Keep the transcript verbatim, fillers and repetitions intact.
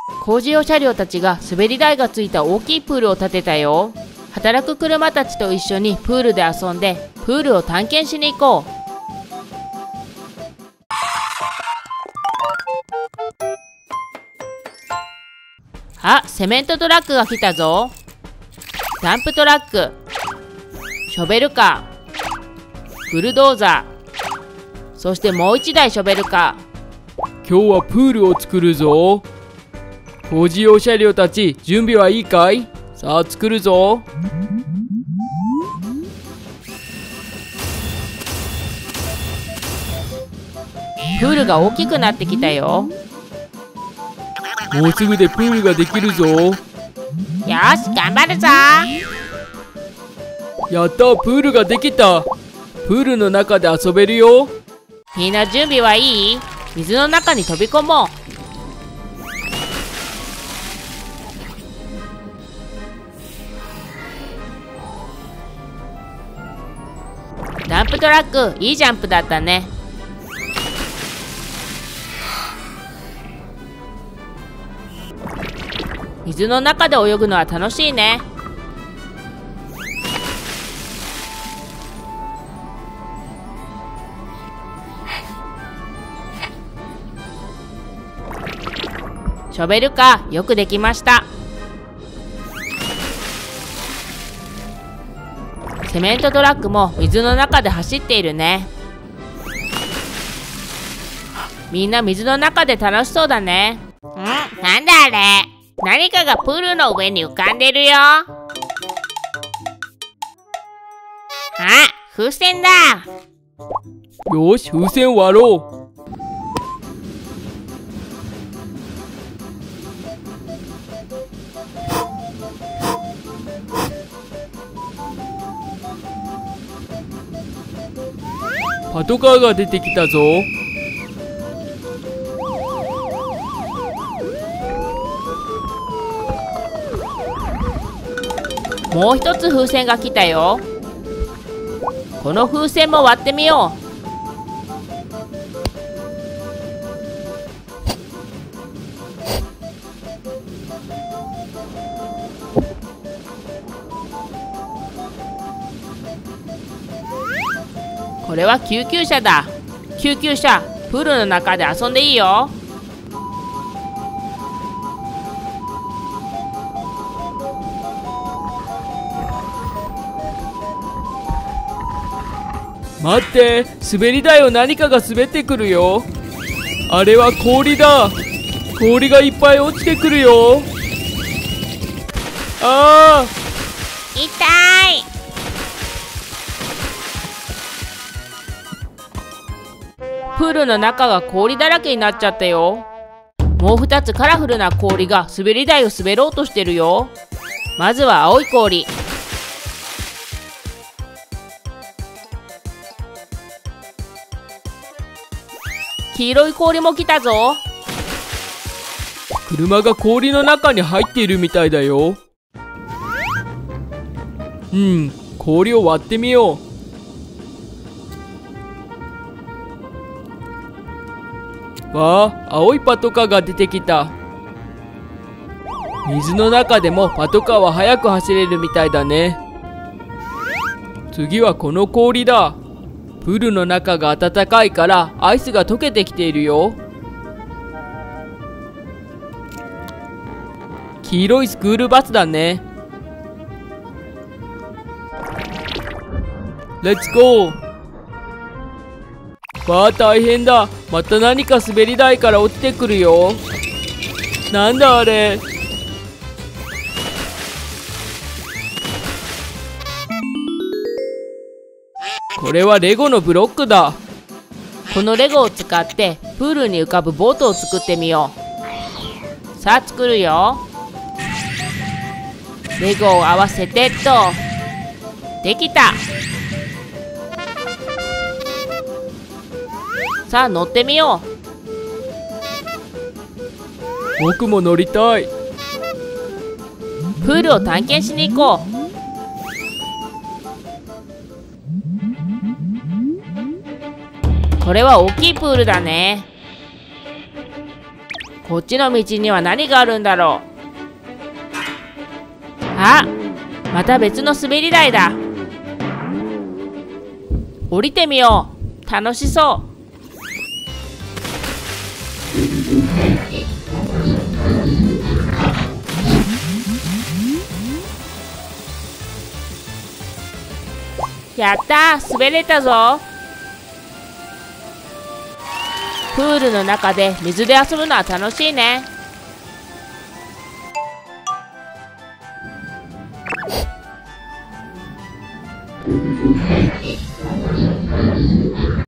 工事用車両たちが滑り台がついた大きいプールを建てたよ。働く車たちと一緒にプールで遊んで、プールを探検しに行こう。あ、セメントトラックが来たぞ。ダンプトラック、ショベルカー、ブルドーザー、そしてもう一台ショベルカー。今日はプールを作るぞ。工事用車両たち、準備はいいかい？さあ作るぞ。 プールが大きくなってきたよ。 もうすぐでプールができるぞ。よし、 頑張るぞ。 やった、プールができた。プールの中で遊べるよ。 みんな準備はいい？水の中に飛び込もう。ダンプトラック、いいジャンプだったね。水の中で泳ぐのは楽しいね。ショベルカー、よくできました。セメントトラックも水の中で走っているね。みんな水の中で楽しそうだね。ん？なんだあれ？何かがプールの上に浮かんでるよ。あ、風船だ。 よし、風船割ろう。パトカーが出てきたぞ。 もう一つ風船が来たよ。この風船も割ってみよう。これは救急車だ。救急車、プールの中で遊んでいいよ。 待って、滑り台を何かが滑ってくるよ。あれは氷だ。氷がいっぱい落ちてくるよ。あー、 痛い。プールの中が氷だらけになっちゃったよ。もうふたつカラフルな氷が滑り台を滑ろうとしてるよ。まずは青い氷。黄色い氷も来たぞ。 車が氷の中に入っているみたいだよ。うん、氷を割ってみよう。わあ、青いパトカーが出てきた。水の中でもパトカーは速く走れるみたいだね。次はこの氷だ。プールの中が暖かいからアイスが溶けてきているよ。黄色いスクールバスだね。レッツゴー。わあ、大変だ。また何か滑り台から落ちてくるよ。なんだあれ。これはレゴのブロックだ。 このレゴを使ってプールに浮かぶボートを作ってみよう。さあ作るよ。レゴを合わせてっと。できた。さあ乗ってみよう。僕も乗りたい。 プールを探検しに行こう。これは大きいプールだね。 こっちの道には何があるんだろう。あ、また別の滑り台だ。降りてみよう。楽しそう。やったー、滑れたぞ。プールの中で水で遊ぶのは楽しいね。